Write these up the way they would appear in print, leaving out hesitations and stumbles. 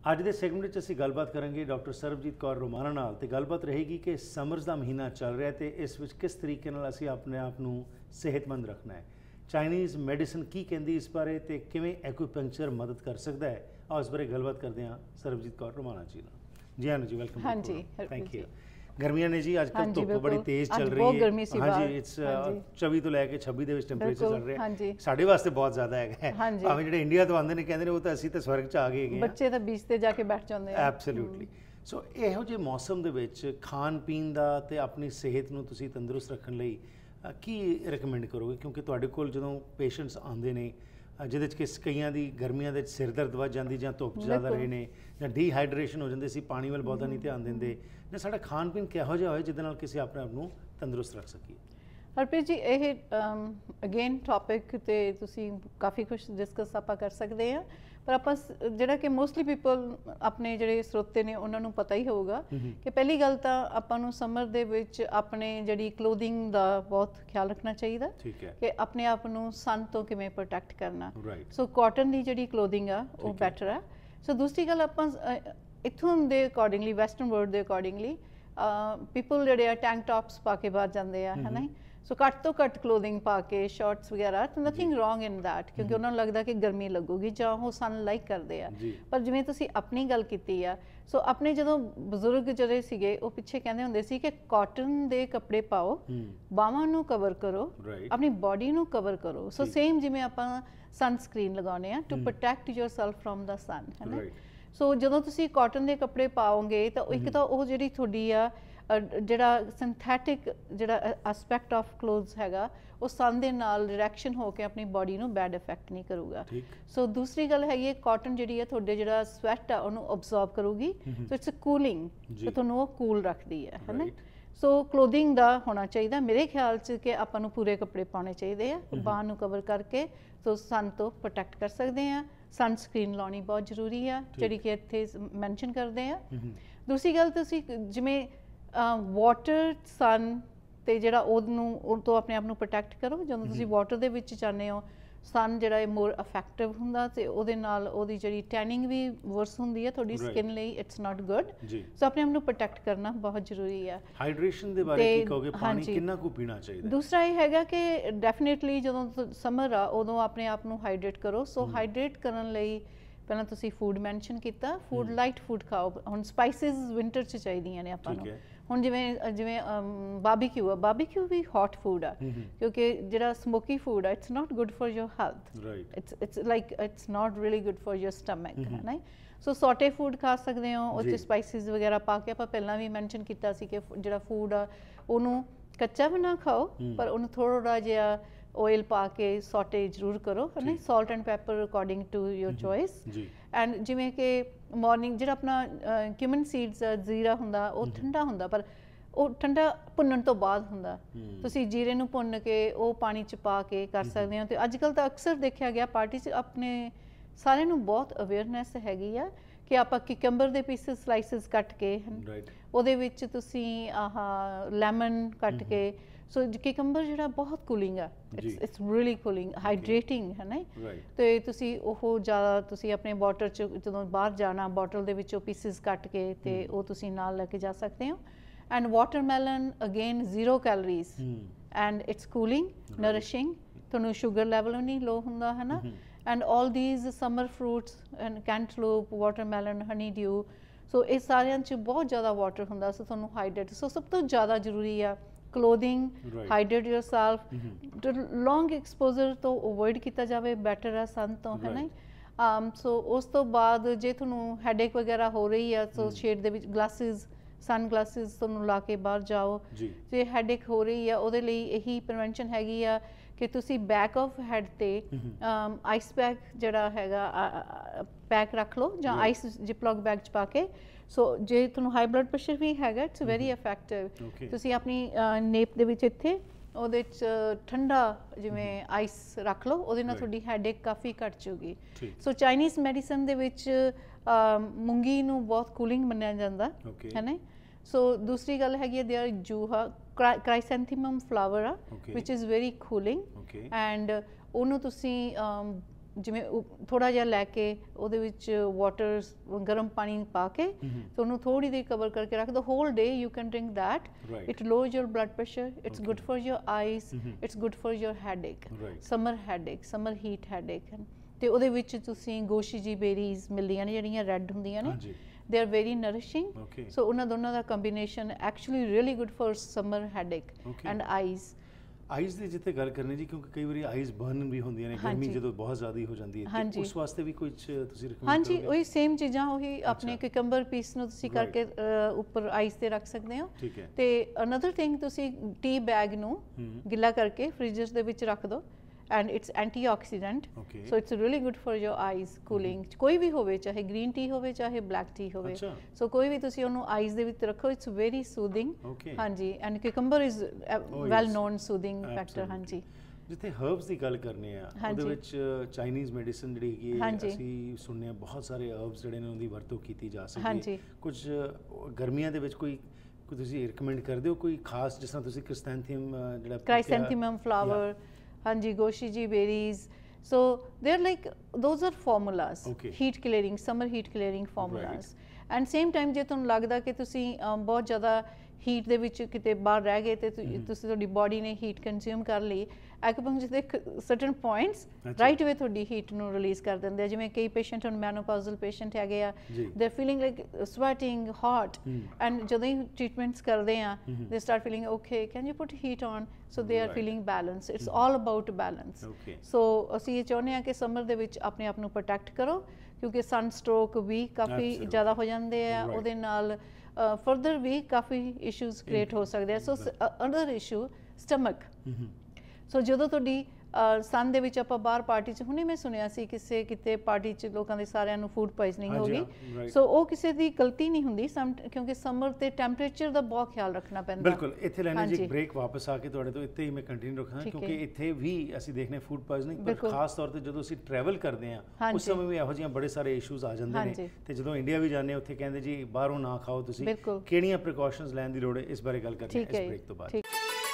ਅੱਜ ਦੇ ਸੈਗਮੈਂਟ ਵਿੱਚ ਅਸੀਂ ਗੱਲਬਾਤ ਕਰਾਂਗੇ ਡਾਕਟਰ ਸਰਬਜੀਤ ਕੌਰ ਰੋਮਾਨਾ ਨਾਲ ਤੇ ਗੱਲਬਾਤ ਰਹੇਗੀ ਕਿ ਸਮਰਸ ਦਾ ਮਹੀਨਾ ਚੱਲ ਰਿਹਾ ਤੇ ਇਸ ਵਿੱਚ ਕਿਸ ਤਰੀਕੇ ਨਾਲ ਅਸੀਂ ਆਪਣੇ ਆਪ ਨੂੰ ਸਿਹਤਮੰਦ ਰੱਖਣਾ ਹੈ। ਚਾਈਨੀਜ਼ ਮੈਡੀਸਨ ਕੀ ਕਹਿੰਦੀ ਇਸ ਬਾਰੇ ਤੇ ਕਿਵੇਂ ਐਕੂਪੰਕਚਰ ਮਦਦ ਕਰ ਸਕਦਾ ਹੈ। ਆਓ ਇਸ ਬਾਰੇ ਗੱਲਬਾਤ ਕਰਦੇ ਹਾਂ ਸਰਬਜੀਤ ਕੌਰ ਰੋਮਾਨਾ ਜੀ ਨਾਲ। ਜੀ ਹਾਂ ਜੀ, ਵੈਲਕਮ। हाँ जी, थैंक यू। गर्मियां ने जी अजकल हाँ जी, धुप बड़ी तेज़ चल रही बहुत है। गर्मी सी हाँ बाहर। जी, इट्स 24 तो लैके 26 ਦੇ ਵਿੱਚ ਟੈਂਪਰੇਚਰ ਚੱਲ ਰਿਹਾ हाँ जी। ਸਾਡੇ ਵਾਸਤੇ ਬਹੁਤ ਜ਼ਿਆਦਾ ਹੈਗਾ हाँ जी। ਭਾਵੇਂ ਜਿਹੜੇ ਇੰਡੀਆ ਤੋਂ ਆਉਂਦੇ ਨੇ ਕਹਿੰਦੇ ਨੇ ਉਹ ਤਾਂ ਅਸੀਂ ਤਾਂ ਸਵਰਗ 'ਚ ਆ ਗਏ ਹੈਗੇ ਬੱਚੇ ਤਾਂ ਬੀਚ ਤੇ ਜਾ ਕੇ ਬੈਠ ਜਾਂਦੇ ਆ। ਐਬਸੋਲੂਟਲੀ। ਸੋ ਇਹੋ ਜਿਹੇ ਮੌਸਮ ਦੇ ਵਿੱਚ ਖਾਣ ਪੀਣ ਦਾ ਤੇ ਆਪਣੀ ਸਿਹਤ ਨੂੰ ਤੁਸੀਂ ਤੰਦਰੁਸਤ ਰੱਖਣ ਲਈ ਕੀ ਰეკਮੈਂਡ ਕਰੋਗੇ? ਕਿਉਂਕਿ ਤੁਹਾਡੇ ਕੋਲ ਜਦੋਂ ਪੇਸ਼ੈਂਟਸ ਆਉਂਦੇ ਨੇ ਜਿਹਦੇ 'ਚ ਕਿ ਕਈਆਂ ਦੀ ਗਰਮੀਆਂ ਦੇ ਸਿਰ ਦਰਦ ਵੱਧ ਜਾਂਦੀ ਜਾਂ ਧੁੱਪ ਜ਼ਿਆਦਾ ਰਹੇ ਨੇ ਜਾਂ ਡੀਹਾਈਡਰੇਸ਼ਨ ਹੋ ਜਾਂਦੇ ਸੀ, ਪਾਣੀ ਵੱਲ ਬਹੁਤਾ ਨਹੀਂ ਧਿਆਨ ਦਿੰਦੇ, ਜਾਂ ਸਾਡਾ ਖਾਣ ਪੀਣ ਕਿਹੋ ਜਿਹਾ ਹੋਏ ਜਿਹਦੇ ਨਾਲ ਕਿਸੇ ਆਪਣੇ ਆਪ ਨੂੰ ਤੰਦਰੁਸਤ ਰੱਖ ਸਕੀਏ। ਹਰਪ੍ਰੀਤ ਜੀ, ਇਹ ਅਗੇਨ ਟੌਪਿਕ ਤੇ ਤੁਸੀਂ ਕਾਫੀ ਕੁਝ ਡਿਸਕਸ ਆਪਾਂ ਕਰ ਸਕਦੇ ਆ, ਪਰ ਆਪਾਂ ਜਿਹੜਾ ਕਿ ਮੋਸਟਲੀ ਪੀਪਲ ਆਪਣੇ ਜਿਹੜੇ ਸਰੋਤੇ ਨੇ ਉਹਨਾਂ ਨੂੰ ਪਤਾ ਹੀ ਹੋਊਗਾ ਕਿ ਪਹਿਲੀ ਗੱਲ ਤਾਂ ਆਪਾਂ ਨੂੰ ਸਮਰ ਦੇ ਵਿੱਚ ਆਪਣੇ ਜਿਹੜੀ ਕਲੋਥਿੰਗ ਦਾ ਬਹੁਤ ਖਿਆਲ ਰੱਖਣਾ ਚਾਹੀਦਾ ਕਿ ਆਪਣੇ ਆਪ ਨੂੰ ਸਨ ਤੋਂ ਕਿਵੇਂ ਪ੍ਰੋਟੈਕਟ ਕਰਨਾ। ਸੋ ਕਾਟਨ ਦੀ ਜਿਹੜੀ ਕਲੋਥਿੰਗ ਆ ਉਹ ਬੈਟਰ ਆ। ਸੋ ਦੂਸਰੀ ਗੱਲ ਆਪਾਂ ਇੱਥੋਂ ਦੇ ਅਕੋਰਡਿੰਗਲੀ ਵੈਸਟਰਨ ਵਰਲਡ ਦੇ ਅਕੋਰਡਿੰਗਲੀ ਪੀਪਲ ਜਿਹੜੇ ਆ ਟੈਂਕ ਟੌਪਸ ਪਾ ਕੇ ਬਾਹਰ ਜਾਂਦੇ ਆ, ਹੈ ਨਾ। ਸੋ ਘੱਟ ਤੋਂ ਘੱਟ ਕਲੋਥਿੰਗ ਪਾ ਕੇ, ਸ਼ਾਰਟਸ ਵਗੈਰਾ, ਤਾਂ ਨਥਿੰਗ ਰੋਂਗ ਇਨ ਦੈਟ, ਕਿਉਂਕਿ ਉਹਨਾਂ ਨੂੰ ਲੱਗਦਾ ਕਿ ਗਰਮੀ ਲੱਗੂਗੀ ਜਾਂ ਉਹ ਸਨ ਲਾਈਕ ਕਰਦੇ ਆ। ਪਰ ਜਿਵੇਂ ਤੁਸੀਂ ਆਪਣੀ ਗੱਲ ਕੀਤੀ ਆ, ਸੋ ਆਪਣੇ ਜਦੋਂ ਬਜ਼ੁਰਗ ਜਿਹੜੇ ਸੀਗੇ ਉਹ ਪਿੱਛੇ ਕਹਿੰਦੇ ਹੁੰਦੇ ਸੀ ਕਿ ਕਾਟਨ ਦੇ ਕੱਪੜੇ ਪਾਓ, ਬਾਹਾਂ ਨੂੰ ਕਵਰ ਕਰੋ, ਆਪਣੀ ਬਾਡੀ ਨੂੰ ਕਵਰ ਕਰੋ। ਸੋ ਸੇਮ ਜਿਵੇਂ ਆਪਾਂ ਸਨਸਕ੍ਰੀਨ ਲਗਾਉਂਦੇ ਆ to protect yourself from the sun, ਹੈ ਨਾ। ਸੋ ਜਦੋਂ ਤੁਸੀਂ ਕਾਟਨ ਦੇ ਕੱਪੜੇ ਪਾਓਗੇ ਤਾਂ ਇੱਕ ਤਾਂ ਉਹ ਜਿਹੜੀ ਤੁਹਾਡੀ ਆ ਜਿਹੜਾ ਸਿੰਥੈਟਿਕ ਜਿਹੜਾ ਐਸਪੈਕਟ ਆਫ ਕਲੋਥਸ ਹੈਗਾ ਉਹ ਸਨ ਦੇ ਨਾਲ ਰਿਐਕਸ਼ਨ ਹੋ ਕੇ ਆਪਣੀ ਬਾਡੀ ਨੂੰ ਬੈਡ ਇਫੈਕਟ ਨਹੀਂ ਕਰੂਗਾ। ਸੋ ਦੂਸਰੀ ਗੱਲ ਹੈਗੀ ਹੈ ਕਾਟਨ ਜਿਹੜੀ ਹੈ ਤੁਹਾਡੇ ਜਿਹੜਾ ਸਵੈਟ ਆ ਉਹਨੂੰ ਅਬਜ਼ੌਰਬ ਕਰੂਗੀ, ਸੋ ਇਟਸ ਅ ਕੂਲਿੰਗ, ਤੇ ਤੁਹਾਨੂੰ ਉਹ ਕੂਲ ਰੱਖਦੀ ਹੈ ਨਾ। ਸੋ ਕਲੋਥਿੰਗ ਦਾ ਹੋਣਾ ਚਾਹੀਦਾ ਮੇਰੇ ਖਿਆਲ 'ਚ ਕਿ ਆਪਾਂ ਨੂੰ ਪੂਰੇ ਕੱਪੜੇ ਪਾਉਣੇ ਚਾਹੀਦੇ ਆ, ਬਾਂਹ ਨੂੰ ਕਵਰ ਕਰਕੇ ਸੋ ਸਨ ਤੋਂ ਪ੍ਰੋਟੈਕਟ ਕਰ ਸਕਦੇ ਆ। ਸਨਸਕ੍ਰੀਨ ਲਾਉਣੀ ਬਹੁਤ ਜ਼ਰੂਰੀ ਆ ਜਿਹੜੀ ਕਿ ਇੱਥੇ ਮੈਂਸ਼ਨ ਕਰਦੇ ਆ। ਦੂਸਰੀ ਗੱਲ ਤੁਸੀਂ ਜਿਵੇਂ ਵਾਟਰ, ਸਨ ਤੇ ਜਿਹੜਾ ਉਹਨੂੰ ਉਹ ਤੋਂ ਆਪਣੇ ਆਪ ਨੂੰ ਪ੍ਰੋਟੈਕਟ ਕਰੋ। ਜਦੋਂ ਤੁਸੀਂ ਵਾਟਰ ਦੇ ਵਿੱਚ ਜਾਂਦੇ ਹੋ, ਸਨ ਜਿਹੜਾ ਇਹ ਮੋਰ ਇਫੈਕਟਿਵ ਹੁੰਦਾ ਤੇ ਉਹਦੇ ਨਾਲ ਉਹਦੀ ਜਿਹੜੀ ਟੈਨਿੰਗ ਵੀ ਵਰਸ ਹੁੰਦੀ ਹੈ ਤੁਹਾਡੀ ਸਕਿਨ ਲਈ, ਇਟਸ ਨਾਟ ਗੁੱਡ। ਸੋ ਆਪਣੇ ਆਪ ਨੂੰ ਪ੍ਰੋਟੈਕਟ ਕਰਨਾ ਬਹੁਤ ਜ਼ਰੂਰੀ ਹੈ। ਹਾਈਡਰੇਸ਼ਨ ਦੇ ਬਾਰੇ ਕੀ ਕਹੋਗੇ? ਪਾਣੀ ਕਿੰਨਾ ਕੁ ਪੀਣਾ ਚਾਹੀਦਾ? ਦੂਸਰਾ ਇਹ ਹੈਗਾ ਕਿ ਡੈਫੀਨੇਟਲੀ ਜਦੋਂ ਸਮਰ ਆ ਉਦੋਂ ਆਪਣੇ ਆਪ ਨੂੰ ਹਾਈਡਰੇਟ ਕਰੋ। ਸੋ ਹਾਈਡਰੇਟ ਕਰਨ ਲਈ ਪਹਿਲਾਂ ਤੁਸੀਂ ਫੂਡ ਮੈਂਸ਼ਨ ਕੀਤਾ, ਫੂਡ ਲਾਈਟ ਫੂਡ ਖਾਓ। ਹੁਣ ਸਪਾਈਸਿਸ ਵਿੰਟਰ 'ਚ ਚਾਹੀਦੀਆਂ ਨੇ ਆਪਾਂ ਨੂੰ। ਹੁਣ ਜਿਵੇਂ ਬਾਰਬੀਕਿਊ ਆ, ਬਾਰਬੀਕਿਊ ਵੀ ਹੌਟ ਫੂਡ ਆ, ਕਿਉਂਕਿ ਜਿਹੜਾ ਸਮੋਕੀ ਫੂਡ ਆ it's not good for your health, it's like it's not really good for your stomach, ਹੈ ਨਾ। ਸੋ ਸੌਟੇ ਫੂਡ ਖਾ ਸਕਦੇ ਹੋ, ਉਹ 'ਚ ਸਪਾਈਸਿਸ ਵਗੈਰਾ ਪਾ ਕੇ। ਆਪਾਂ ਪਹਿਲਾਂ ਵੀ ਮੈਂਸ਼ਨ ਕੀਤਾ ਸੀ ਕਿ ਜਿਹੜਾ ਫੂਡ ਆ ਉਹਨੂੰ ਕੱਚਾ ਵੀ ਨਾ ਖਾਓ, ਪਰ ਉਹਨੂੰ ਥੋੜਾ ਜਿਹਾ oil ਪਾ ਕੇ ਸੌਟੇ ਜ਼ਰੂਰ ਕਰੋ, ਹੈ ਨਾ। Salt and pepper according to your choice. And ਜਿਵੇਂ ਕਿ ਮਾਰਨਿੰਗ ਜਿਹੜਾ ਆਪਣਾ ਕਿਊਮਨ ਸੀਡਸ ਜ਼ੀਰਾ ਹੁੰਦਾ ਉਹ ਠੰਡਾ ਹੁੰਦਾ, ਪਰ ਉਹ ਠੰਡਾ ਭੁੰਨਣ ਤੋਂ ਬਾਅਦ ਹੁੰਦਾ। ਤੁਸੀਂ ਜੀਰੇ ਨੂੰ ਭੁੰਨ ਕੇ ਉਹ ਪਾਣੀ 'ਚ ਪਾ ਕੇ ਕਰ ਸਕਦੇ ਹੋ। ਤੇ ਅੱਜ ਕੱਲ੍ਹ ਤਾਂ ਅਕਸਰ ਦੇਖਿਆ ਗਿਆ ਪਾਰਟੀ 'ਚ ਆਪਣੇ ਸਾਰਿਆਂ ਨੂੰ ਬਹੁਤ ਅਵੇਅਰਨੈਸ ਹੈਗੀ ਆ ਕਿ ਆਪਾਂ ਕਿਕੰਬਰ ਦੇ ਪੀਸਿਸ ਸਲਾਈਸਿਸ ਕੱਟ ਕੇ ਉਹਦੇ ਵਿੱਚ ਤੁਸੀਂ ਆਹ ਲੈਮਨ ਕੱਟ ਕੇ, ਸੋ ਕਿਕੰਬਰ ਜਿਹੜਾ ਬਹੁਤ ਕੂਲਿੰਗ ਆ, ਇਟਸ ਰੀਅਲੀ ਕੂਲਿੰਗ, ਹਾਈਡਰੇਟਿੰਗ, ਹੈ ਨਾ। ਤੇ ਤੁਸੀਂ ਉਹ ਜ਼ਿਆਦਾ ਤੁਸੀਂ ਆਪਣੇ ਵਾਟਰ 'ਚ ਜਦੋਂ ਬਾਹਰ ਜਾਣਾ ਬੋਟਲ ਦੇ ਵਿੱਚੋਂ ਪੀਸਿਸ ਕੱਟ ਕੇ ਤੇ ਉਹ ਤੁਸੀਂ ਨਾਲ ਲੈ ਕੇ ਜਾ ਸਕਦੇ ਹੋ। And watermelon again 0 calories and it's cooling, nourishing, ਤੁਹਾਨੂੰ ਸ਼ੂਗਰ ਲੈਵਲ ਨਹੀਂ ਲੋ ਹੁੰਦਾ, ਹੈ ਨਾ। And all these summer fruits and cantaloupe, watermelon, honeydew, so ਇਹ ਸਾਰਿਆਂ 'ਚ ਬਹੁਤ ਜ਼ਿਆਦਾ ਵਾਟਰ ਹੁੰਦਾ। ਸੋ ਤੁਹਾਨੂੰ ਹਾਈਡਰੇਟ, ਸੋ ਸਭ ਤੋਂ ਜ਼ਿਆਦਾ ਜ਼ਰੂਰੀ ਆ clothing, hydrate yourself, long exposure ਤੋਂ ਅਵੋਇਡ ਕੀਤਾ ਜਾਵੇ, ਬੈਟਰ ਆ ਸਨ ਤੋਂ, ਹੈ ਨਾ। ਸੋ ਉਸ ਤੋਂ ਬਾਅਦ ਜੇ ਤੁਹਾਨੂੰ ਹੈਡੇਕ ਵਗੈਰਾ ਹੋ ਰਹੀ ਆ ਸੋ ਸ਼ੇਡ ਦੇ ਵਿੱਚ ਗਲਾਸਿਸ, ਸਨ ਗਲਾਸਿਸ ਤੁਹਾਨੂੰ ਲਾ ਕੇ ਬਾਹਰ ਜਾਓ। ਜੇ ਹੈਡੇਕ ਹੋ ਰਹੀ ਆ ਉਹਦੇ ਲਈ ਇਹੀ ਪ੍ਰੀਵੈਂਸ਼ਨ ਹੈਗੀ ਆ ਕਿ ਤੁਸੀਂ ਬੈਕ ਆਫ ਹੈਡ ਤੇ ਆਈਸ ਪੈਕ ਜਿਹੜਾ ਹੈਗਾ ਪੈਕ ਰੱਖ ਲਓ, ਜਾਂ ਆਈਸ ਜਿਪਲੌਕ ਬੈਗ 'ਚ ਪਾ ਕੇ। ਸੋ ਜੇ ਤੁਹਾਨੂੰ ਹਾਈ ਬਲੱਡ ਪ੍ਰੈਸ਼ਰ ਵੀ ਹੈਗਾ ਇਟਸ ਵੈਰੀ ਇਫੈਕਟਿਵ। ਤੁਸੀਂ ਆਪਣੀ ਨੇਪ ਦੇ ਵਿੱਚ ਇੱਥੇ ਉਹਦੇ 'ਚ ਠੰਡਾ ਜਿਵੇਂ ਆਈਸ ਰੱਖ ਲਓ, ਉਹਦੇ ਨਾਲ ਤੁਹਾਡੀ ਹੈਡੇਕ ਕਾਫੀ ਘੱਟ ਜਾਊਗੀ। ਸੋ ਚਾਈਨੀਜ਼ ਮੈਡੀਸਨ ਦੇ ਵਿੱਚ ਮੂੰਗੀ ਨੂੰ ਬਹੁਤ ਕੂਲਿੰਗ ਮੰਨਿਆ ਜਾਂਦਾ, ਹੈ ਨਾ। ਸੋ ਦੂਸਰੀ ਗੱਲ ਹੈਗੀ ਹੈ ਦੇਅਰ ਜੂਹਾ क्राइसैंथेमम फ्लावर आ which is very cooling and ਉਹਨੂੰ ਤੁਸੀਂ ਜਿਵੇਂ ਥੋੜਾ ਜਿਹਾ ਲੈ ਕੇ ਉਹਦੇ ਵਿੱਚ ਵਾਟਰ ਗਰਮ ਪਾਣੀ ਪਾ ਕੇ ਤੇ ਉਹਨੂੰ ਥੋੜੀ ਦੇਰ ਕਵਰ ਕਰਕੇ ਰੱਖ ਦੋ whole day you can drink that it lows your blood pressure it's good for your eyes it's good for your headache summer heat headache ਤੇ ਉਹਦੇ ਵਿੱਚ ਤੁਸੀਂ ਗੋਸ਼ੀਜੀ ਬੇਰੀਜ਼ ਮਿਲਦੀਆਂ ਨੇ ਜਿਹੜੀਆਂ ਰੈੱਡ ਹੁੰਦੀਆਂ ਨੇ they are very nourishing so ਉਹਨਾਂ ਦੋਨਾਂ ਦਾ combination actually really good for summer headache and eyes eyes ਦੀ ਜਿੱਥੇ ਗੱਲ ਕਰਨੀ ਜੀ ਕਿਉਂਕਿ ਕਈ ਵਾਰੀ ਆਈਜ਼ ਬਰਨ ਵੀ ਹੁੰਦੀਆਂ ਨੇ ਗਰਮੀ ਜਦੋਂ ਬਹੁਤ ਜ਼ਿਆਦਾ ਹੋ ਜਾਂਦੀ ਹੈ ਤੇ ਉਸ ਵਾਸਤੇ ਵੀ ਕੁਝ ਤੁਸੀਂ ਰਿਕਮੈਂਡ ਕਰੋਗੇ ਹਾਂਜੀ ਉਹੀ ਸੇਮ ਚੀਜ਼ਾਂ ਉਹੀ ਆਪਣੇ ਕਿਕੰਬਰ ਪੀਸ ਨੂੰ ਤੁਸੀਂ ਕਰਕੇ ਉੱਪਰ ਆਈਜ਼ ਤੇ ਰੱਖ ਸਕਦੇ ਹੋ ਤੇ ਅਨਦਰ ਥਿੰਗ ਤੁਸੀਂ ਟੀ ਬੈਗ ਨੂੰ ਗਿੱਲਾ ਕਰਕੇ ਫ੍ਰਿਜਰਸ ਦੇ ਵਿੱਚ ਰੱਖ ਦਿਓ and it's antioxidant so it's really good for your eyes cooling ਕੋਈ ਵੀ ਹੋਵੇ ਚਾਹੇ green tea ਹੋਵੇ ਚਾਹੇ black tea ਹੋਵੇ so ਕੋਈ ਵੀ ਤੁਸੀਂ ਉਹਨੂੰ eyes ਦੇ ਵਿੱਚ ਰੱਖੋ it's very soothing ਹਾਂਜੀ and cucumber is well known soothing factor ਹਾਂਜੀ ਜਿੱਥੇ ਹਰਬਸ ਦੀ ਗੱਲ ਕਰਨੇ ਆ ਉਹਦੇ ਵਿੱਚ ਚਾਈਨੀਜ਼ ਮੈਡੀਸਨ ਜਿਹੜੀ ਹੈਗੀ ਅਸੀਂ ਸੁਣਨੇ ਆ ਬਹੁਤ ਸਾਰੇ ਹਰਬਸ ਜਿਹੜੇ ਨੇ ਉਹਦੀ ਵਰਤੋਂ ਕੀਤੀ ਜਾ ਸਕਦੀ ਹੈ ਕੁਝ ਗਰਮੀਆਂ ਦੇ ਵਿੱਚ ਕੋਈ ਤੁਸੀਂ ਰਿਕਮੈਂਡ ਕਰਦੇ ਹੋ ਕੋਈ ਖਾਸ ਜਿਸ ਤਰ੍ਹਾਂ ਤੁਸੀਂ ਕ੍ਰਾਈਸੈਂਥੀਮਮ ਫਲਾਵਰ ਹਾਂਜੀ ਗੋਸ਼ੀਜੀ berries so they're like those are formulas heat clearing summer heat clearing formulas and same time ਜੇ ਤੁਹਾਨੂੰ ਲੱਗਦਾ ਕਿ ਤੁਸੀਂ ਬਹੁਤ ਜ਼ਿਆਦਾ ਹੀਟ ਦੇ ਵਿੱਚ ਕਿਤੇ ਬਾਹਰ ਰਹਿ ਗਏ ਤੇ ਤੁਸੀਂ ਤੁਹਾਡੀ ਬਾਡੀ ਨੇ ਹੀਟ ਕੰਜ਼ਿਊਮ ਕਰ ਲਈ ਐਕੂਪੰਕਚਰ ਦੇ ਸਰਟਨ ਪੁਆਇੰਟਸ ਰਾਈਟ ਅਵੇ ਤੁਹਾਡੀ ਹੀਟ ਨੂੰ ਰਿਲੀਜ਼ ਕਰ ਦਿੰਦੇ ਆ ਜਿਵੇਂ ਕਈ ਪੇਸ਼ੈਂਟ ਹੁਣ ਮੈਨੋਪਾਜ਼ਲ ਪੇਸ਼ੈਂਟ ਹੈਗੇ ਆ they are feeling like sweating hot and ਜਦੋਂ ਹੀ ਟ੍ਰੀਟਮੈਂਟਸ ਕਰਦੇ ਆ they start feeling okay can you put heat on so they are feeling balance it's all about balance so ਅਸੀਂ ਇਹ ਚਾਹੁੰਦੇ ਹਾਂ ਕਿ ਸਮਰ ਦੇ ਵਿੱਚ ਆਪਣੇ ਆਪ ਨੂੰ ਪ੍ਰੋਟੈਕਟ ਕਰੋ ਕਿਉਂਕਿ ਸਨ ਸਟ੍ਰੋਕ ਵੀ ਕਾਫੀ ਜ਼ਿਆਦਾ ਹੋ ਜਾਂਦੇ ਆ ਉਹਦੇ ਨਾਲ further ਵੀ ਕਾਫੀ ਇਸ਼ੂਜ਼ ਕ੍ਰੀਏਟ ਹੋ ਸਕਦੇ ਆ so another issue stomach so ਜਦੋਂ ਤੁਹਾਡੀ ਸਨ ਦੇ ਵਿੱਚ ਆਪਾਂ ਬਾਹਰ ਪਾਰਟੀ 'ਚ ਹੁਣੇ ਮੈਂ ਸੁਣਿਆ ਸੀ ਕਿਸੇ ਕਿਤੇ ਪਾਰਟੀ 'ਚ ਲੋਕਾਂ ਦੇ ਸਾਰਿਆਂ ਨੂੰ ਫੂਡ ਪੋਇਜ਼ਨਿੰਗ ਹੋ ਗਈ ਸੋ ਉਹ ਕਿਸੇ ਦੀ ਗਲਤੀ ਨਹੀਂ ਹੁੰਦੀ ਕਿਉਂਕਿ ਸਮਰ ਤੇ ਟੈਂਪਰੇਚਰ ਦਾ ਬਹੁਤ ਖਿਆਲ ਰੱਖਣਾ ਪੈਂਦਾ ਬਿਲਕੁਲ ਇੱਥੇ ਲੈਣੇ ਜੀ ਇੱਕ ਬ੍ਰੇਕ ਵਾਪਸ ਆ ਕੇ ਤੁਹਾਡੇ ਤੋਂ ਇੱਥੇ ਹੀ ਮੈਂ ਕੰਟੀਨਿਊ ਰੱਖਣਾ ਕਿਉਂਕਿ ਇੱਥੇ ਵੀ ਅਸੀਂ ਦੇਖਨੇ ਫੂਡ ਪੋਇਜ਼ਨਿੰਗ ਪਰ ਖਾਸ ਤੌਰ ਤੇ ਜਦੋਂ ਅਸੀਂ ਟਰੈਵਲ ਕਰਦੇ ਆ ਉਸ ਸਮੇਂ ਵੀ ਇਹੋ ਜਿਹੀਆਂ ਬੜੇ ਸਾਰੇ ਇਸ਼ੂਜ਼ ਆ ਜਾਂਦੇ ਨੇ ਤੇ ਜਦੋਂ ਇੰਡੀਆ ਵੀ ਜਾਂਦੇ ਉੱਥੇ ਕਹਿੰਦੇ ਜੀ ਬਾਹਰੋਂ ਨਾ ਖਾਓ ਤੁਸੀਂ ਕਿਹੜੀਆਂ ਪ੍ਰੀਕਾਸ਼ਨਸ ਲੈਣ ਦੀ ਲੋੜ ਹੈ ਇਸ ਬਾਰੇ ਗੱਲ ਕਰਦੇ ਹਾਂ ਇਸ ਬ੍ਰੇਕ ਤੋਂ ਬਾਅਦ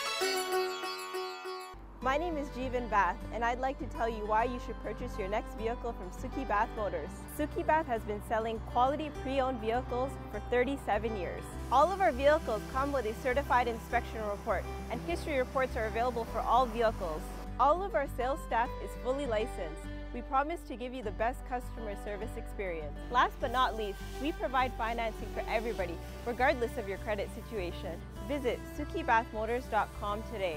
My name is Jeevan Bath, and I'd like to tell you why you should purchase your next vehicle from Suki Bath Motors. Suki Bath has been selling quality pre-owned vehicles for 37 years. All of our vehicles come with a certified inspection report, and history reports are available for all vehicles. All of our sales staff is fully licensed. We promise to give you the best customer service experience. Last but not least, we provide financing for everybody, regardless of your credit situation. Visit SukiBathMotors.com today.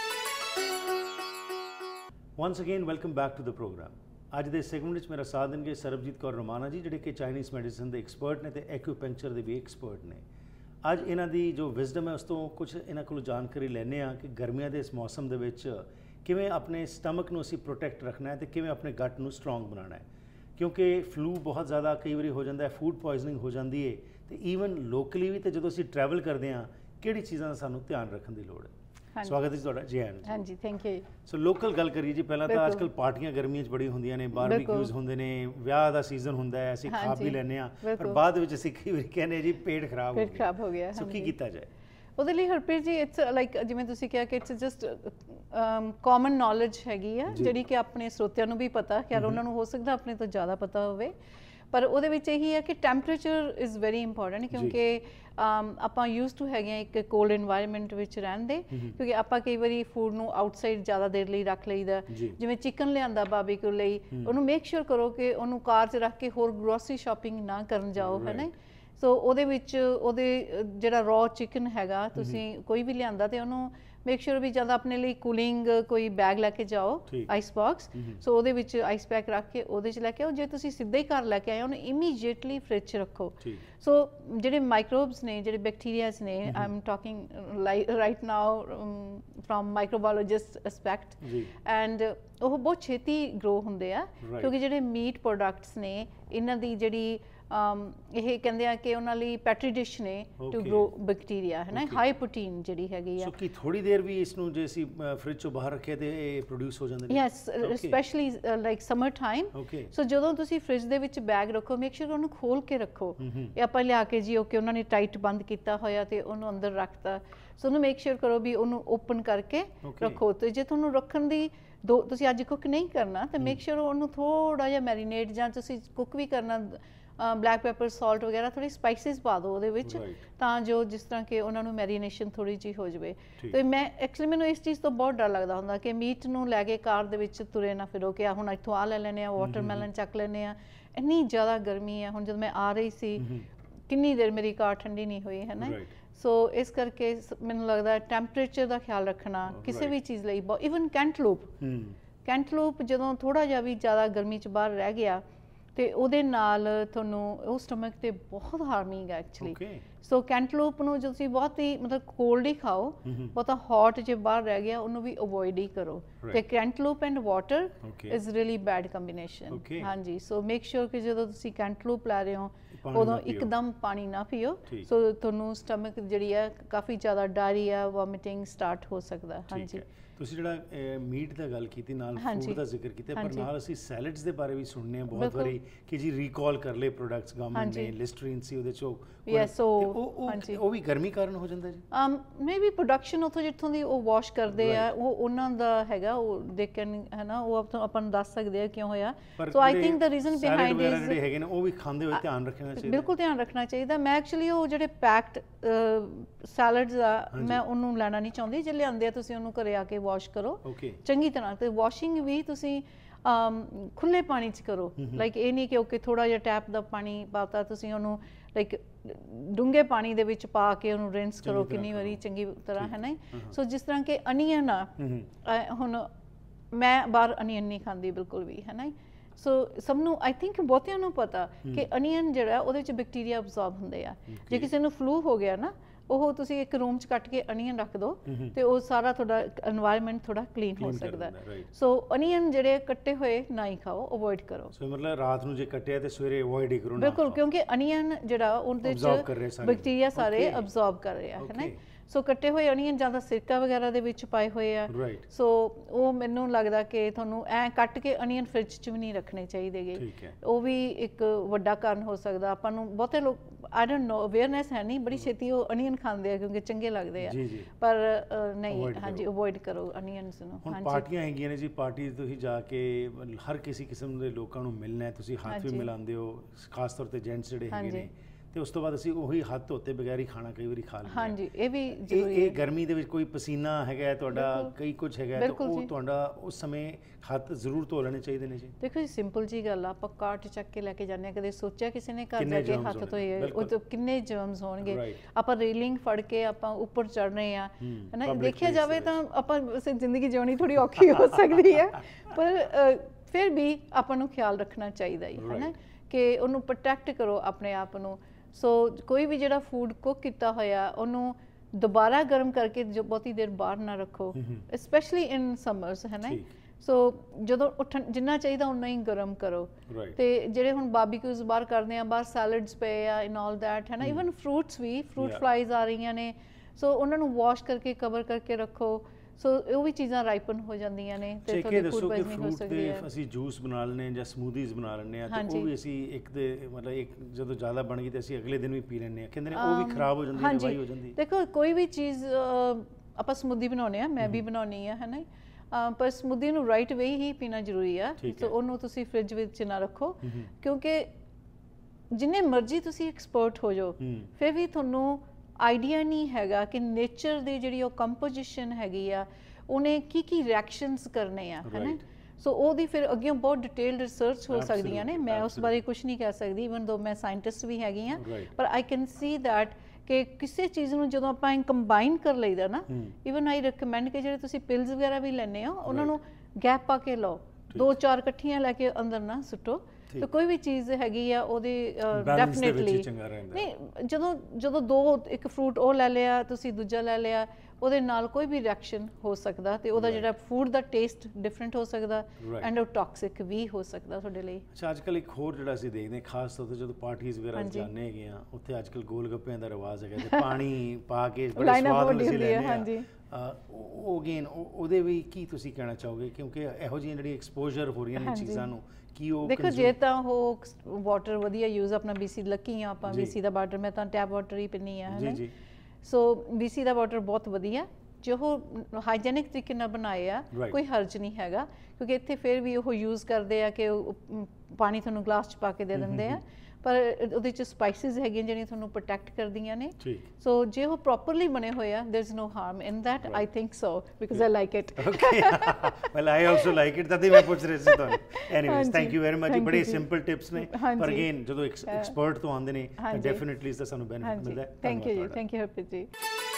Once again, welcome back to the program. ਅੱਜ ਦੇ segment ਵਿੱਚ ਮੇਰਾ ਸਾਥ ਦੇਣਗੇ ਸਰਬਜੀਤ ਕੌਰ ਰੋਮਾਨਾ ਜੀ ਜਿਹੜੇ ਕਿ Chinese medicine ਦੇ ਐਕਸਪਰਟ ਨੇ ਤੇ ਐਕਿਊਪੰਕਚਰ ਦੇ ਵੀ ਐਕਸਪਰਟ ਨੇ ਅੱਜ ਇਹਨਾਂ ਦੀ ਜੋ ਵਿਜ਼ਡਮ ਹੈ ਉਸ ਤੋਂ ਕੁਝ ਇਹਨਾਂ ਕੋਲ ਜਾਣਕਾਰੀ ਲੈਣੇ ਆ ਕਿ ਗਰਮੀਆਂ ਦੇ ਇਸ ਮੌਸਮ ਦੇ ਵਿੱਚ ਕਿਵੇਂ ਆਪਣੇ ਸਟਮਕ ਨੂੰ ਅਸੀਂ ਪ੍ਰੋਟੈਕਟ ਰੱਖਣਾ ਹੈ ਤੇ ਕਿਵੇਂ ਆਪਣੇ ਗੱਟ ਨੂੰ ਸਟਰੋਂਗ ਬਣਾਉਣਾ ਹੈ ਕਿਉਂਕਿ ਫਲੂ ਬਹੁਤ ਜ਼ਿਆਦਾ ਕਈ ਵਾਰੀ ਹੋ ਜਾਂਦਾ ਹੈ ਫੂਡ ਪੋਇਜ਼ਨਿੰਗ ਹੋ ਜਾਂਦੀ ਹੈ ਤੇ ਈਵਨ ਲੋਕਲੀ ਵੀ ਤੇ ਜਦੋਂ ਅਸੀਂ ਟਰੈਵਲ ਕਰਦੇ ਹਾਂ ਕਿਹੜੀ ਚੀਜ਼ਾਂ ਦਾ ਸਾਨੂੰ ਧਿਆਨ ਰੱਖਣ ਦੀ ਲੋੜ ਹੈ ਸਵਾਗਤ ਹੈ ਜੀ ਤੁਹਾਡਾ ਜੀ ਹਾਂਜੀ ਥੈਂਕ ਯੂ ਸੋ ਲੋਕਲ ਗੱਲ ਕਰੀਏ ਜੀ ਪਹਿਲਾਂ ਤਾਂ ਅੱਜਕੱਲ ਪਾਰਟੀਆਂ ਗਰਮੀਆਂ 'ਚ ਬੜੀ ਹੁੰਦੀਆਂ ਨੇ ਬਾਰਬੀਕਿਊਜ਼ ਹੁੰਦੇ ਨੇ ਵਿਆਹ ਦਾ ਸੀਜ਼ਨ ਹੁੰਦਾ ਹੈ ਅਸੀਂ ਖਾ ਵੀ ਲੈਂਦੇ ਹਾਂ ਪਰ ਬਾਅਦ ਵਿੱਚ ਅਸੀਂ ਕਈ ਵਾਰੀ ਕਹਿੰਦੇ ਜੀ ਪੇਟ ਖਰਾਬ ਹੋ ਗਿਆ ਸੋ ਕੀ ਕੀਤਾ ਜਾਏ ਉਹਦੇ ਲਈ ਹਰਪ੍ਰੀਤ ਜੀ ਇਟਸ ਲਾਈਕ ਜਿਵੇਂ ਤੁਸੀਂ ਕਿਹਾ ਕਿ ਇਟਸ ਜਸਟ ਕਾਮਨ ਨੌਲੇਜ ਹੈਗੀ ਆ ਜਿਹੜੀ ਕਿ ਆਪਣੇ ਸਰੋਤਿਆਂ ਨੂੰ ਵੀ ਪਤਾ ਕਿ ਉਹਨਾਂ ਨੂੰ ਹੋ ਸਕਦਾ ਆਪਣੇ ਤੋਂ ਜ਼ਿਆਦਾ ਪਤਾ ਹੋਵੇ ਪਰ ਉਹਦੇ ਵਿੱਚ ਇਹੀ ਹੈ ਕਿ ਟੈਂਪਰੇਚਰ ਇਜ਼ ਵੈਰੀ ਇੰਪੋਰਟੈਂਟ ਕਿਉਂਕਿ ਆਪਾਂ ਯੂਜ਼ ਟੂ ਹੈਗੇ ਆ ਇੱਕ ਕੋਲਡ ਇਨਵਾਇਰਨਮੈਂਟ ਵਿੱਚ ਰਹਿਣ ਦੇ ਕਿਉਂਕਿ ਆਪਾਂ ਕਈ ਵਾਰੀ ਫੂਡ ਨੂੰ ਆਊਟਸਾਈਡ ਜ਼ਿਆਦਾ ਦੇਰ ਲਈ ਰੱਖ ਲਈਦਾ ਜਿਵੇਂ ਚਿਕਨ ਲਿਆਂਦਾ ਬਾਰਬੀਕਿਊ ਲਈ ਉਹਨੂੰ ਮੇਕ ਸ਼ੋਰ ਕਰੋ ਕਿ ਉਹਨੂੰ ਕਾਰ 'ਚ ਰੱਖ ਕੇ ਹੋਰ ਗਰੋਸਰੀ ਸ਼ਾਪਿੰਗ ਨਾ ਕਰਨ ਜਾਓ ਹੈ ਨਾ ਸੋ ਉਹਦੇ ਵਿੱਚ ਉਹਦੇ ਜਿਹੜਾ ਰॉ ਚਿਕਨ ਹੈਗਾ ਤੁਸੀਂ ਕੋਈ ਵੀ ਲਿਆਂਦਾ ਤੇ ਉਹਨੂੰ ਮੇਕ ਸ਼ੋਰ ਵੀ ਜ਼ਿਆਦਾ ਆਪਣੇ ਲਈ ਕੂਲਿੰਗ ਕੋਈ ਬੈਗ ਲੈ ਕੇ ਜਾਓ ਆਈਸ ਬਾਕਸ ਸੋ ਉਹਦੇ ਵਿੱਚ ਆਈਸ ਪੈਕ ਰੱਖ ਕੇ ਉਹਦੇ 'ਚ ਲੈ ਕੇ ਆਓ ਜੇ ਤੁਸੀਂ ਸਿੱਧਾ ਹੀ ਘਰ ਲੈ ਕੇ ਆਏ ਉਹਨੂੰ ਇਮੀਡੀਏਟਲੀ ਫ੍ਰਿਜ 'ਚ ਰੱਖੋ ਸੋ ਜਿਹੜੇ ਮਾਈਕਰੋਬਸ ਨੇ ਜਿਹੜੇ ਬੈਕਟੀਰੀਆਜ਼ ਨੇ I am talking right now from microbiologist aspect and ਉਹ ਬਹੁਤ ਛੇਤੀ ਗਰੋ ਹੁੰਦੇ ਆ ਕਿਉਂਕਿ ਜਿਹੜੇ ਮੀਟ ਪ੍ਰੋਡਕਟਸ ਨੇ ਇਹਨਾਂ ਦੀ ਜਿਹੜੀ ਇਹ ਕਹਿੰਦੇ ਆ ਕਿ ਉਹਨਾਂ ਲਈ ਪੈਟਰੀ ਡਿਸ਼ ਨੇ ਟੂ ਗਰੋ ਬੈਕਟੀਰੀਆ ਹੈ ਨਾ ਹਾਈ ਪ੍ਰੋਟੀਨ ਜਿਹੜੀ ਹੈਗੀ ਆ ਸੋ ਕੀ ਥੋੜੀ ਦੇਰ ਵੀ ਇਸ ਨੂੰ ਜੇ ਅਸੀਂ ਫ੍ਰਿਜ ਚੋਂ ਬਾਹਰ ਰੱਖੇ ਤੇ ਇਹ ਪ੍ਰੋਡਿਊਸ ਹੋ ਜਾਂਦੇ ਨੇ yes specially like summer time so ਜਦੋਂ ਤੁਸੀਂ ਫ੍ਰਿਜ ਦੇ ਵਿੱਚ ਬੈਗ ਰੱਖੋ ਮੇਕ ਸ਼ੋਰ ਉਹਨੂੰ ਖੋਲ ਕੇ ਰੱਖੋ ਇਹ ਆਪਾਂ ਲਿਆ ਕੇ ਜੀ ਓਕੇ ਉਹਨਾਂ ਨੇ ਟਾਈਟ ਬੰਦ ਕੀਤਾ ਹੋਇਆ ਤੇ ਉਹਨੂੰ ਅੰਦਰ ਰੱਖਤਾ ਸੋ ਉਹਨੂੰ ਮੇਕ ਸ਼ੋਰ ਕਰੋ ਵੀ ਉਹਨੂੰ ਓਪਨ ਕਰਕੇ ਰੱਖੋ ਤੇ ਜੇ ਤੁਹਾਨੂੰ ਰੱਖਣ ਦੀ ਦੋ ਤੁਸੀਂ ਅੱਜ ਕੁੱਕ ਨਹੀਂ ਕਰਨਾ ਤਾਂ ਮੇਕ ਸ਼ੋਰ ਉਹਨੂੰ ਥੋੜਾ ਜਿਹਾ ਮੈਰੀਨੇਟ ਜਾਂ ਤੁਸੀਂ ਕੁੱਕ ਵੀ ਕਰਨਾ ਬਲੈਕ ਪੈਪਰ ਸਾਲਟ ਵਗੈਰਾ ਥੋੜੀ ਸਪਾਈਸਿਸ ਪਾ ਦਿਓ ਉਹਦੇ ਵਿੱਚ ਤਾਂ ਜੋ ਜਿਸ ਤਰ੍ਹਾਂ ਕਿ ਉਹਨਾਂ ਨੂੰ ਮੈਰੀਨੇਸ਼ਨ ਥੋੜੀ ਜਿਹੀ ਹੋ ਜਾਵੇ। ਤੇ ਮੈਂ ਐਕਚੁਅਲੀ ਮੈਨੂੰ ਇਸ ਚੀਜ਼ ਤੋਂ ਬਹੁਤ ਡਰ ਲੱਗਦਾ ਹੁੰਦਾ ਕਿ ਮੀਟ ਨੂੰ ਲੈ ਕੇ ਕਾਰ ਦੇ ਵਿੱਚ ਤੁਰੇ ਨਾ ਫਿਰੋ ਕਿ ਹੁਣ ਇੱਥੋਂ ਆ ਲੈ ਲੈਂਦੇ ਆ ਵਾਟਰਮੈਲਨ ਚੱਕ ਲੈਂਦੇ ਆ। ਇੰਨੀ ਜ਼ਿਆਦਾ ਗਰਮੀ ਹੈ ਹੁਣ ਜਦੋਂ ਮੈਂ ਆ ਰਹੀ ਸੀ ਕਿੰਨੀ ਦੇਰ ਮੇਰੀ ਕਾਰ ਠੰਡੀ ਨਹੀਂ ਹੋਈ ਹੈ ਨਾ। ਸੋ ਇਸ ਕਰਕੇ ਮੈਨੂੰ ਲੱਗਦਾ ਟੈਂਪਰੇਚਰ ਦਾ ਖਿਆਲ ਰੱਖਣਾ ਕਿਸੇ ਵੀ ਚੀਜ਼ ਲਈ ਈਵਨ ਕੈਂਟਲੂਪ ਜਦੋਂ ਥੋੜਾ ਜਿਹਾ ਵੀ ਜ਼ਿਆਦਾ ਗਰਮੀ 'ਚ ਬਾਹਰ ਰਹਿ ਗਿਆ ਤੇ ਉਹਦੇ ਨਾਲ ਤੁਹਾਨੂੰ ਉਹ ਸਟਮਕ ਤੇ ਬਹੁਤ ਹਾਰਮਿੰਗ ਹੈ ਐਕਚੁਅਲੀ। ਸੋ ਕੈਂਟਲੂਪ ਨੂੰ ਤੁਸੀਂ ਬਹੁਤ ਹੀ ਮਤਲਬ ਕੋਲਡ ਹੀ ਖਾਓ, ਬਹੁਤਾ ਹੌਟ ਜੇ ਬਾਹਰ ਰਹਿ ਗਿਆ ਉਹਨੂੰ ਵੀ ਅਵੋਇਡ ਹੀ ਕਰੋ। ਤੇ cantaloupe and water is really bad combination. ਹਾਂਜੀ, ਸੋ ਮੇਕ ਸ਼ੋਰ ਕਿ ਜਦੋਂ ਤੁਸੀਂ ਕੈਂਟਲੂਪ ਲੈ ਰਹੇ ਹੋ ਉਦੋਂ ਇੱਕਦਮ ਪਾਣੀ ਨਾ ਪੀਓ। ਸੋ ਤੁਹਾਨੂੰ ਸਟਮਕ ਜਿਹੜੀ ਹੈ ਕਾਫੀ ਜ਼ਿਆਦਾ ਡਾਇਰੀਆ ਵੋਮਿਟਿੰਗ ਸਟਾਰਟ ਹੋ ਸਕਦਾ। ਹਾਂਜੀ, ਤੁਸੀਂ ਜਿਹੜਾ ਮੀਟ ਦਾ ਗੱਲ ਕੀਤੀ ਨਾਲ ਫੂਡ ਦਾ ਜ਼ਿਕਰ ਕੀਤਾ ਪਰ ਨਾਲ ਅਸੀਂ ਸੈਲਡਸ ਦੇ ਬਾਰੇ ਵੀ ਸੁਣਨੇ ਆ ਬਹੁਤ ਵਾਰੀ ਕਿ ਜੀ ਰੀਕਾਲ ਕਰ ਲਏ ਪ੍ਰੋਡਕਟਸ ਗਵਰਨਮੈਂਟ ਨੇ ਲਿਸਟਰੀਨ ਸੀ ਉਹਦੇ ਚੋਂ ਉਹ ਵੀ ਗਰਮੀ ਕਾਰਨ ਹੋ ਜਾਂਦਾ ਜੀ। ਮੇਬੀ ਪ੍ਰੋਡਕਸ਼ਨ ਉੱਥੋਂ ਜਿੱਥੋਂ ਦੀ ਉਹ ਵਾਸ਼ ਕਰਦੇ ਆ ਉਹ ਉਹਨਾਂ ਦਾ ਹੈਗਾ ਉਹ ਦੇ ਕੈਨ ਹੈ ਨਾ ਉਹ ਆਪਾਂ ਨੂੰ ਦੱਸ ਸਕਦੇ ਆ ਕਿਉਂ ਹੋਇਆ। So I think the reason behind is ਜਿਹੜੇ ਹੈਗੇ ਨੇ ਉਹ ਵੀ ਖਾਂਦੇ ਹੋਏ ਧਿਆਨ ਰੱਖਣਾ ਚਾਹੀਦਾ। ਬਿਲਕੁਲ ਧਿਆਨ ਰੱਖਣਾ ਚਾਹੀਦਾ। ਮੈਂ ਐਕਚੁਅਲੀ ਉਹ ਜਿਹੜੇ ਪੈਕਡ ਸੈਲਡਸ ਆ ਮੈਂ ਉਹਨੂੰ ਲੈਣਾ ਨਹੀਂ ਚਾਹੁੰਦੀ। ਜੇ ਲਿਆਂਦੇ ਆ ਤੁਸੀਂ ਉਹਨੂੰ ਘਰੇ ਆ ਕੇ ਵਾਸ਼ ਕਰੋ ਚੰਗੀ ਤਰ੍ਹਾਂ। ਤੇ ਵਾਸ਼ਿੰਗ ਵੀ ਤੁਸੀਂ ਖੁੱਲੇ ਪਾਣੀ 'ਚ ਕਰੋ। ਲਾਈਕ ਇਹ ਨਹੀਂ ਕਿ ਓਕੇ ਥੋੜਾ ਜਿਹਾ ਟੈਪ ਦਾ ਪਾਣੀ ਪਾਤਾ ਤੁਸੀਂ ਉਹਨੂੰ ਲਾਈਕ ਡੂੰਘੇ ਪਾਣੀ ਦੇ ਵਿੱਚ ਪਾ ਕੇ ਉਹਨੂੰ ਰਿੰਸ ਕਰੋ ਕਿੰਨੀ ਵਾਰੀ ਚੰਗੀ ਤਰ੍ਹਾਂ ਹੈ ਨਾ। ਸੋ ਜਿਸ ਤਰ੍ਹਾਂ ਕਿ ਅਨੀਅਨ ਆ ਹੁਣ ਮੈਂ ਬਾਹਰ ਅਨੀਅਨ ਨਹੀਂ ਖਾਂਦੀ ਬਿਲਕੁਲ ਵੀ ਹੈ ਨਾ। ਸੋ ਸਭ ਨੂੰ ਆਈ ਥਿੰਕ ਬਹੁਤਿਆਂ ਨੂੰ ਪਤਾ ਕਿ ਅਨੀਅਨ ਜਿਹੜਾ ਉਹਦੇ 'ਚ ਬੈਕਟੀਰੀਆ ਅਬਜ਼ੌਰਬ ਹੁੰਦੇ ਆ। ਜੇ ਕਿਸੇ ਨੂੰ ਫਲੂ ਹੋ ਗਿਆ ਨਾ ਉਹ ਤੁਸੀਂ ਇੱਕ ਰੂਮ 'ਚ ਕੱਟ ਕੇ ਅਨੀਅਨ ਰੱਖ ਦਿਓ ਤੇ ਉਹ ਸਾਰਾ ਤੁਹਾਡਾ এনवायरमेंट ਥੋੜਾ ਕਲੀਨ ਹੋ ਸਕਦਾ। ਸੋ ਅਨੀਅਨ ਜਿਹੜੇ ਕੱਟੇ ਹੋਏ ਨਾ ਹੀ ਖਾਓ, ਅਵੋਇਡ ਕਰੋ। ਸੋ ਮਤਲਬ ਰਾਤ ਨੂੰ ਜੇ ਕੱਟਿਆ ਤੇ ਸਵੇਰੇ ਅਵੋਇਡ ਹੀ ਕਰੋ ਨਾ। ਬਿਲਕੁਲ, ਕਿਉਂਕਿ ਅਨੀਅਨ ਜਿਹੜਾ ਉਹਦੇ 'ਚ ਬੈਕਟੀਰੀਆ ਸਾਰੇ ਅਬਜ਼ੌਰਬ ਕਰ ਰਿਹਾ ਹੈ ਨਾ। ਸੋ ਕੱਟੇ ਹੋਏ ਅਨੀਅਨ ਜਾਂ ਤਾਂ ਸਿਰਕਾ ਵਗੈਰਾ ਦੇ ਵਿੱਚ ਪਾਏ ਹੋਏ ਆ। ਸੋ ਉਹ ਮੈਨੂੰ ਲੱਗਦਾ ਕਿ ਤੁਹਾਨੂੰ ਐ ਕੱਟ ਕੇ ਅਨੀਅਨ ਫ੍ਰਿਜ 'ਚ ਵੀ ਨਹੀਂ ਰੱਖਣੇ ਚਾਹੀਦੇਗੇ। ਉਹ ਵੀ ਇੱਕ ਵੱਡਾ ਕਾਰਨ ਹੋ ਸਕਦਾ। ਆਪਾਂ ਨੂੰ ਬਹੁਤੇ ਲੋਕ ਆਈ ਡੋਨਟ ਨੋ ਅਵੇਅਰਨੈਸ ਹੈ ਨਹੀਂ, ਬੜੀ ਛੇਤੀ ਉਹ ਅਨੀਅਨ ਖਾਂਦੇ ਆ ਕਿਉਂਕਿ ਚੰਗੇ ਲੱਗਦੇ ਆ ਪਰ ਨਹੀਂ। ਹਾਂਜੀ, ਅਵੋਇਡ ਕਰੋ ਅਨੀਅਨਸ ਨੂੰ। ਹੁਣ ਪਾਰਟੀਆਂ ਹੈਗੀਆਂ ਨੇ ਜੀ, ਪਾਰਟੀ ਤੁਸੀਂ ਜਾ ਕੇ ਹਰ ਕਿਸੇ ਕਿਸਮ ਦੇ ਲੋਕਾਂ ਨੂੰ ਮਿਲਣਾ, ਤੁਸੀਂ ਹੱਥ ਵੀ ਮਿਲਾਉਂਦੇ ਹੋ ਖਾਸ ਤੌਰ ਤੇ ਜੈਂਟਸ ਜਿਹੜੇ ਹੈਗੇ ਨੇ ਤੇ ਉਸ ਤੋਂ ਬਾਅਦ ਅਸੀਂ ਉਹੀ ਹੱਥ ਧੋਤੇ ਬਗੈਰ ਹੀ ਖਾਣਾ ਕਈ ਵਾਰੀ ਖਾ ਲੈਂਦੇ। ਹਾਂਜੀ, ਇਹ ਵੀ ਜ਼ਰੂਰੀ ਹੈ। ਇਹ ਗਰਮੀ ਦੇ ਵਿੱਚ ਕੋਈ ਪਸੀਨਾ ਹੈਗਾ ਤੁਹਾਡਾ ਕਈ ਕੁਝ ਹੈਗਾ ਤਾਂ ਉਹ ਤੁਹਾਡਾ ਉਸ ਸਮੇਂ ਹੱਥ ਜ਼ਰੂਰ ਧੋ ਲੈਣੇ ਚਾਹੀਦੇ ਨੇ ਜੀ। ਦੇਖੋ ਜੀ ਸਿੰਪਲ ਜੀ ਗੱਲ ਆ, ਆਪਾਂ ਕਾਰਟ ਚੱਕ ਕੇ ਲੈ ਕੇ ਜਾਂਦੇ ਆ, ਕਦੇ ਸੋਚਿਆ ਕਿਸੇ ਨੇ ਘਰ ਜਾ ਕੇ ਹੱਥ ਧੋਏ ਉਹ ਤੋਂ ਕਿੰਨੇ ਜਰਮਸ ਹੋਣਗੇ। ਆਪਾਂ ਰੇਲਿੰਗ ਫੜ ਕੇ ਆਪਾਂ ਉੱਪਰ ਚੜ ਰਹੇ ਆ ਹੈ ਨਾ। ਦੇਖਿਆ ਜਾਵੇ ਤਾਂ ਆਪਾਂ ਜ਼ਿੰਦਗੀ ਜਿਉਣੀ ਥੋੜੀ ਔਖੀ ਹੋ ਸਕਦੀ ਹੈ ਪਰ ਫਿਰ ਵੀ ਆਪਾਂ ਨੂੰ ਖਿਆਲ ਰੱਖਣਾ ਚਾਹੀਦਾ ਹੈ ਨਾ ਕਿ ਉਹਨੂੰ ਪ੍ਰੋਟੈਕਟ ਕਰੋ ਆਪਣੇ ਆਪ ਨੂੰ। ਸੋ ਕੋਈ ਵੀ ਜਿਹੜਾ ਫੂਡ ਕੁੱਕ ਕੀਤਾ ਹੋਇਆ ਉਹਨੂੰ ਦੁਬਾਰਾ ਗਰਮ ਕਰਕੇ ਜੋ ਬਹੁਤੀ ਦੇਰ ਬਾਹਰ ਨਾ ਰੱਖੋ, ਸਪੈਸ਼ਲੀ ਇਨ ਸਮਰਸ ਹੈ ਨਾ। ਸੋ ਜਦੋਂ ਜਿੰਨਾ ਚਾਹੀਦਾ ਉਨਾ ਹੀ ਗਰਮ ਕਰੋ। ਤੇ ਜਿਹੜੇ ਹੁਣ ਬਾਰਬੀਕਿਊਜ਼ ਬਾਹਰ ਕਰਦੇ ਆ, ਬਾਹਰ ਸੈਲਡਸ ਪਏ ਆ ਇਨ ਆਲ ਦੈਟ ਹੈ ਨਾ। ਈਵਨ ਫਰੂਟਸ ਵੀ ਫਰੂਟ ਫਲਾਈਜ਼ ਆ ਰਹੀਆਂ ਨੇ ਸੋ ਉਹਨਾਂ ਨੂੰ ਵਾਸ਼ ਕਰਕੇ ਕਵਰ ਕਰਕੇ ਰੱਖੋ। ਸੋ ਉਹ ਵੀ ਚੀਜ਼ਾਂ ਰਾਈਪਨ ਹੋ ਜਾਂਦੀਆਂ ਨੇ ਤੇ ਤੁਹਾਡੀ ਫੂਡ ਵਾਈਜ਼ ਨਹੀਂ ਹੋ ਸਕਦੀ ਹੈ। ਅਸੀਂ ਜੂਸ ਬਣਾ ਲੈਂਦੇ ਜਾਂ ਸਮੂਦੀਜ਼ ਬਣਾ ਲੈਂਦੇ ਆ ਤੇ ਉਹ ਵੀ ਅਸੀਂ ਇੱਕ ਦੇ ਮਤਲਬ ਇੱਕ ਜਦੋਂ ਜ਼ਿਆਦਾ ਬਣ ਗਈ ਤੇ ਅਸੀਂ ਅਗਲੇ ਦਿਨ ਵੀ ਪੀ ਲੈਂਦੇ ਆ। ਕਹਿੰਦੇ ਨੇ ਉਹ ਵੀ ਖਰਾਬ ਹੋ ਜਾਂਦੀ ਹੈ, ਦਵਾਈ ਹੋ ਜਾਂਦੀ। ਦੇਖੋ ਕੋਈ ਵੀ ਚੀਜ਼ ਆਪਾਂ ਸਮੂਦੀ ਬਣਾਉਂਦੇ ਆ, ਮੈਂ ਵੀ ਬਣਾਉਣੀ ਆ ਹੈ ਨਾ, ਪਰ ਸਮੂਦੀ ਨੂੰ ਰਾਈਟ ਵੇ ਹੀ ਪੀਣਾ ਜ਼ਰੂਰੀ ਆ। ਸੋ ਉਹਨੂੰ ਤੁਸੀਂ ਫ੍ਰਿਜ ਵਿੱਚ ਨਾ ਰੱਖੋ ਕਿਉਂਕਿ ਜਿੰਨੇ ਮਰਜ਼ੀ ਤੁਸੀਂ ਐਕਸਪਰਟ ਹੋ ਜਾਓ ਫਿਰ ਵੀ ਤੁਹਾਨੂੰ ਆਈਡੀਆ ਨਹੀਂ ਹੈਗਾ ਕਿ ਨੇਚਰ ਦੀ ਜਿਹੜੀ ਉਹ ਕੰਪੋਜੀਸ਼ਨ ਹੈਗੀ ਆ ਉਹਨੇ ਕੀ ਕੀ ਰਿਐਕਸ਼ਨਸ ਕਰਨੇ ਆ ਹੈ ਨਾ। ਸੋ ਉਹਦੀ ਫਿਰ ਅੱਗੇ ਬਹੁਤ ਡਿਟੇਲਡ ਰਿਸਰਚ ਹੋ ਸਕਦੀਆਂ ਨੇ। ਮੈਂ ਉਸ ਬਾਰੇ ਕੁਝ ਨਹੀਂ ਕਹਿ ਸਕਦੀ ਈਵਨ ਦੋ ਮੈਂ ਸਾਇੰਟਿਸਟ ਵੀ ਹੈਗੀ ਆ ਪਰ ਆਈ ਕੈਨ ਸੀ ਦੈਟ ਕਿ ਕਿਸੇ ਚੀਜ਼ ਨੂੰ ਜਦੋਂ ਆਪਾਂ ਕੰਬਾਈਨ ਕਰ ਲਈਦਾ ਨਾ, ਈਵਨ ਆਈ ਰეკਮੈਂਡ ਕਿ ਜਿਹੜੇ ਤੁਸੀਂ ਪਿਲਸ ਵਗੈਰਾ ਵੀ ਲੈਂਦੇ ਹੋ ਉਹਨਾਂ ਨੂੰ ਗੈਪ ਪਾ ਕੇ ਲਓ, 2-4 ਇਕੱਠੀਆਂ ਲੈ ਕੇ ਅੰਦਰ ਨਾ ਸੁੱਟੋ। ਤੇ ਕੋਈ ਵੀ ਚੀਜ਼ ਹੈਗੀ ਆ ਉਹਦੇ ਡੈਫੀਨਿਟਲੀ ਨਹੀਂ ਜਦੋਂ ਇੱਕ ਫਰੂਟ ਉਹ ਲੈ ਲਿਆ ਤੁਸੀਂ ਦੂਜਾ ਲੈ ਲਿਆ ਉਹਦੇ ਨਾਲ ਕੋਈ ਵੀ ਰਿਐਕਸ਼ਨ ਹੋ ਸਕਦਾ ਤੇ ਉਹਦਾ ਜਿਹੜਾ ਫੂਡ ਦਾ ਟੇਸਟ ਡਿਫਰੈਂਟ ਹੋ ਸਕਦਾ ਐਂਡ ਉਹ ਟੌਕਸਿਕ ਵੀ ਹੋ ਸਕਦਾ ਤੁਹਾਡੇ ਲਈ। ਅੱਛਾ, ਅੱਜ ਕੱਲ੍ਹ ਇੱਕ ਹੋਰ ਜਿਹੜਾ ਅਸੀਂ ਦੇਖਦੇ ਖਾਸ ਤੌਰ 'ਤੇ ਜਦੋਂ ਪਾਰਟੀਜ਼ ਵਗੈਰਾ ਜਾਂਦੇ ਹੈਗੇ ਆ ਉੱਥੇ ਅੱਜ ਕੱਲ੍ਹ ਗੋਲ ਗੱਪਿਆਂ ਦਾ ਰਿਵਾਜ਼ ਹੈਗਾ ਤੇ ਪਾਣੀ ਪਾ ਕੇ ਬੜੇ ਸਵਾਦ ਨਾਲ ਅਸੀਂ ਲੈਂਦੇ ਆ। ਉਹ ਅਗੇਨ ਉਹਦੇ ਵੀ ਕੀ ਤੁਸੀਂ ਕਹਿਣਾ ਚਾਹੋਗੇ ਕਿਉਂਕਿ ਇਹੋ ਜਿਹੀਆਂ ਜਿਹੜੀ ਐਕਸਪੋਜ਼ਰ ਹੋ ਰਹੀਆਂ ਨੇ ਚੀਜ਼ਾਂ ਨੂੰ ਕੀ ਉਹ ਦੇਖੋ ਜੇ ਤਾਂ ਉਹ ਵਾਟਰ ਵਧੀਆ ਯੂਜ਼ ਆਪਣਾ BC ਲੱਕੀ ਆ ਆਪਾਂ BC ਦਾ ਵਾਟਰ ਮੈਂ ਤਾਂ ਟੈਪ ਵਾਟਰ ਹੀ ਪੀਂਦੀ ਆ ਹੈ ਨਾ। ਸੋ BC ਦਾ ਵਾਟਰ ਬਹੁਤ ਵਧੀਆ ਜੋ ਉਹ ਹਾਈਜੈਨਿਕ ਤਰੀਕੇ ਨਾਲ ਬਣਾਏ ਆ ਕੋਈ ਹਰਜ ਨਹੀਂ ਹੈਗਾ ਕਿਉਂਕਿ ਇੱਥੇ ਫਿਰ ਵੀ ਉਹ ਯੂਜ਼ ਕਰਦੇ ਆ ਕਿ ਪਾਣੀ ਤੁਹਾਨੂੰ ਗਲਾਸ 'ਚ ਪਾ ਕੇ ਦੇ ਦਿੰਦੇ ਆ ਪਰ ਉਹਦੇ 'ਚ ਸਪਾਈਸਿਸ ਹੈਗੀਆਂ ਜਿਹੜੀਆਂ ਤੁਹਾਨੂੰ ਪ੍ਰੋਟੈਕਟ ਕਰਦੀਆਂ ਨੇ ਸੋ ਜੇ ਉਹ ਪ੍ਰੋਪਰਲੀ ਬਣੇ ਹੋਏ ਆ there is no harm in that I think so because I like it okay well I also like it ਤਾਂ ਮੈਂ ਪੁੱਛ ਰਹੀ ਸੀ ਤੁਹਾਨੂੰ anyways thank you very much ਬੜੇ ਸਿੰਪਲ ਟਿਪਸ ਨੇ ਪਰ ਅਗੇਨ ਜਦੋਂ ਐਕਸਪਰਟ ਤੋਂ ਆਉਂਦੇ ਨੇ ਤਾਂ ਡੈਫੀਨਿਟਲੀ ਇਸ ਦਾ ਸਾਨੂੰ ਬੈਨੀਫਿਟ ਮਿਲਦਾ ਹੈ thank you ji thank you Harpreet ਜੀ